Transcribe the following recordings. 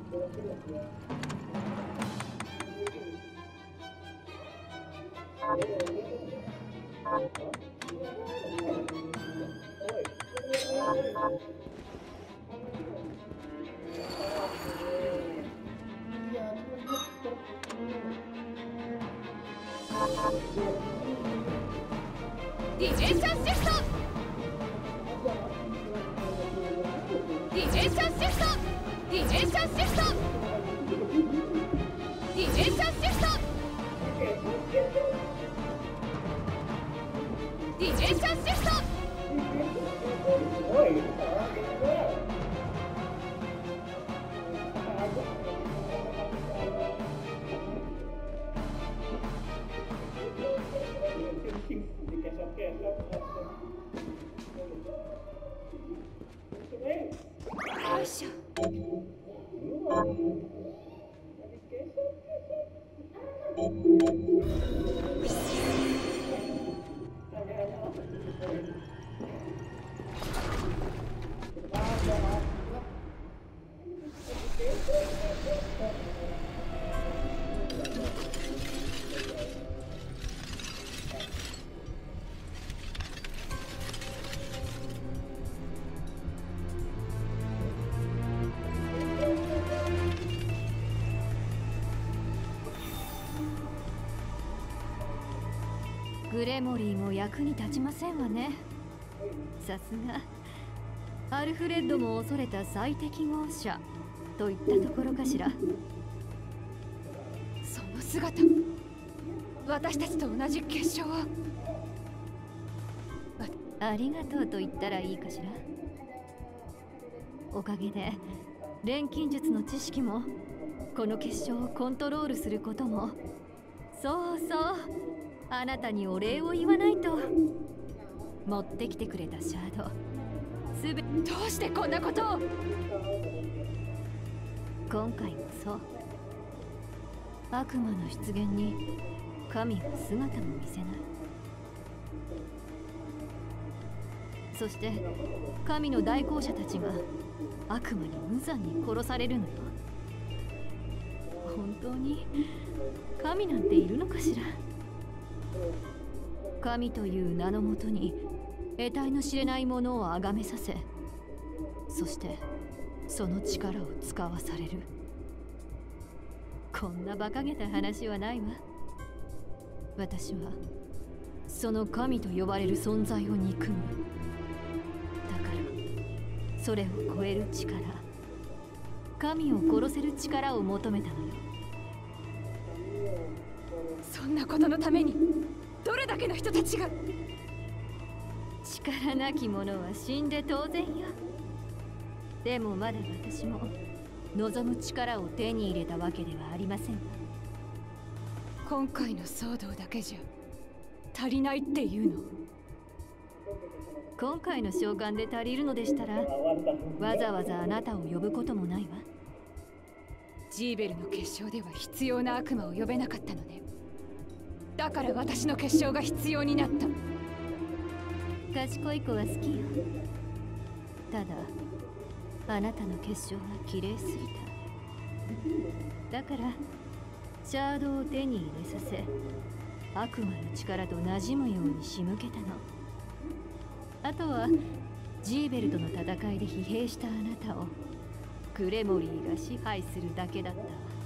ディジェーションシフト。ディジェーションシフト。ディジェーションシフト。ディジェーションシフト。ディジェーションシフト。よいしょ。グレモリーも役に立ちませんわね。さすがアルフレッドも恐れた最適合者といったところかしら。その姿、私たちと同じ結晶を。ありがとうと言ったらいいかしら。おかげで錬金術の知識もこの結晶をコントロールすることも、そうそう、あなたにお礼を言わないと。持ってきてくれたシャード、すべどうしてこんなことを。今回こそ悪魔の出現に神は姿も見せない。そして神の代行者たちが悪魔に無残に殺されるのよ。本当に神なんているのかしら。神という名のもとに得体の知れないものを崇めさせ、そしてその力を使わされる。こんな馬鹿げた話はないわ。私はその神と呼ばれる存在を憎む。だからそれを超える力、神を殺せる力を求めたのよ。そんなことのためにどれだけの人たちが。力なき者は死んで当然よ。でもまだ私も望む力を手に入れたわけではありませんわ。今回の騒動だけじゃ足りないっていうの。今回の召喚で足りるのでしたら、わざわざあなたを呼ぶこともないわ。ジーベルの結晶では必要な悪魔を呼べなかったのね。だから私の結晶が必要になった。賢い子は好きよ。ただあなたの結晶は綺麗すぎた。だからシャードを手に入れさせ、悪魔の力と馴染むように仕向けたの。あとはジーベルとの戦いで疲弊したあなたをグレモリーが支配するだけだったわ。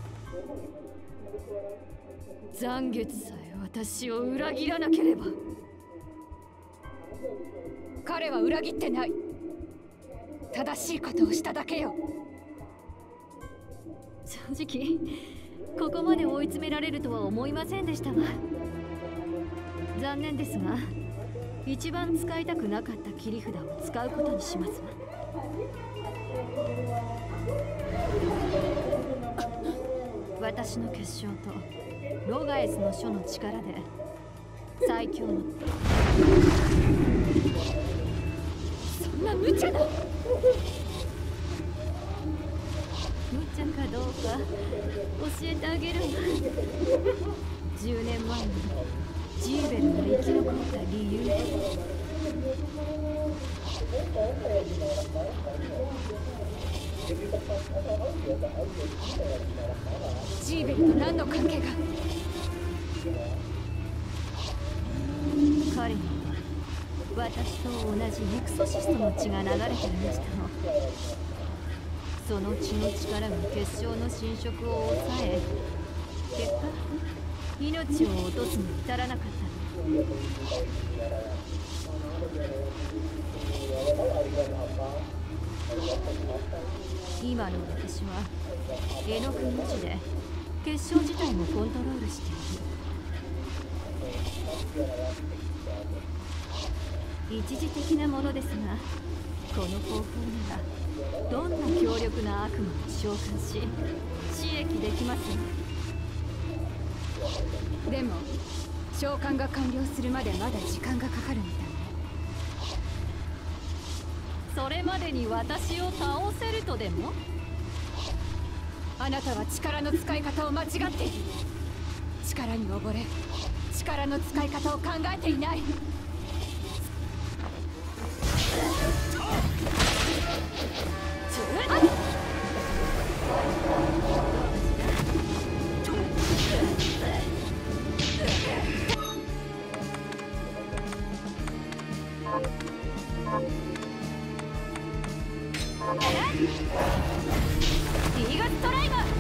残月さえ私を裏切らなければ。彼は裏切ってない。正しいことをしただけよ。正直ここまで追い詰められるとは思いませんでしたわ。残念ですが、一番使いたくなかった切り札を使うことにしますわ。私の結晶とロガエスの書の力で最強の。そんな無茶な。無茶かどうか教えてあげるわ。10年前にジーベルが生き残った理由。 ジーベルと何の関係が？彼には私と同じネクソシストの血が流れていましたの。その血の力が結晶の侵食を抑え、結果命を落とすに至らなかったの。今の私は絵の具文字で結晶自体もコントロールしている。一時的なものですが、この方法ならどんな強力な悪魔も召喚し刺激できますよ。でも召喚が完了するまでまだ時間がかかるみたいね。それまでに私を倒せるとでも？あなたは力の使い方を間違っている。力に溺れ、力の使い方を考えていない。リーガストライバー、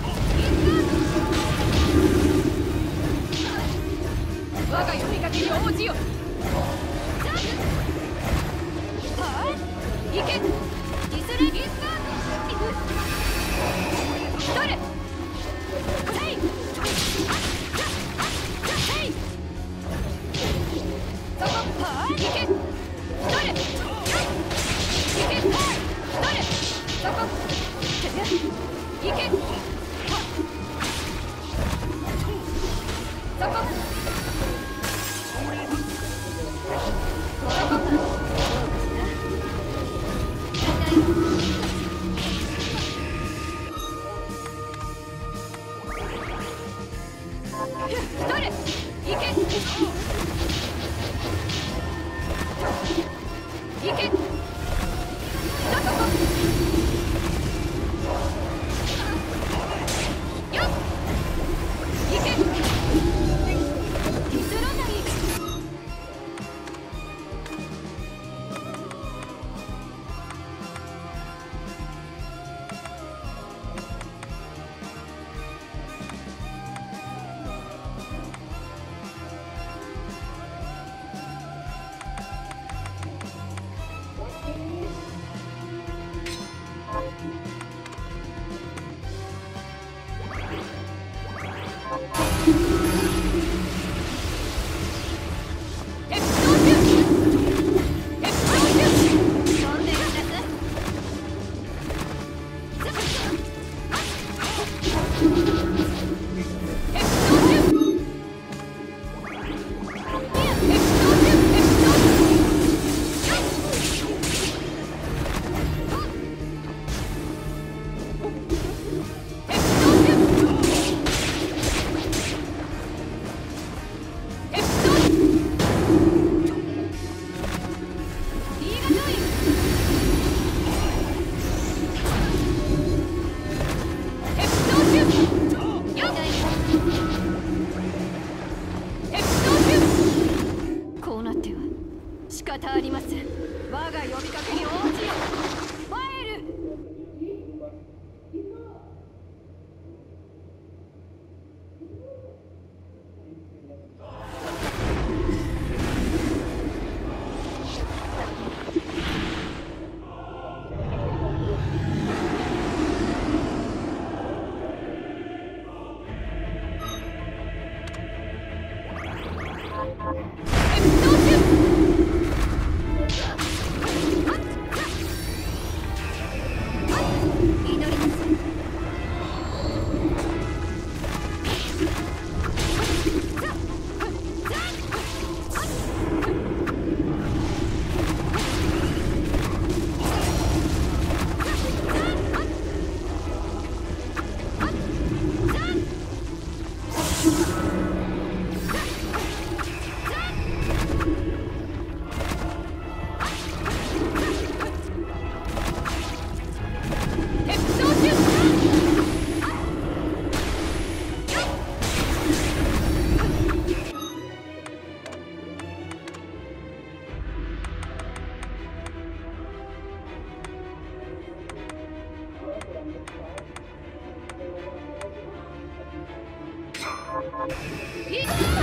我が呼びかけに応じよ。はい、行け。ディスレギスター誰？ヘイヘイそこ、はい、行け。誰？行け。誰？そこ。行け。そこ。誰？行け。行け。仕方ありません。我が呼びかけに応じよ。ファイル。 いくぞ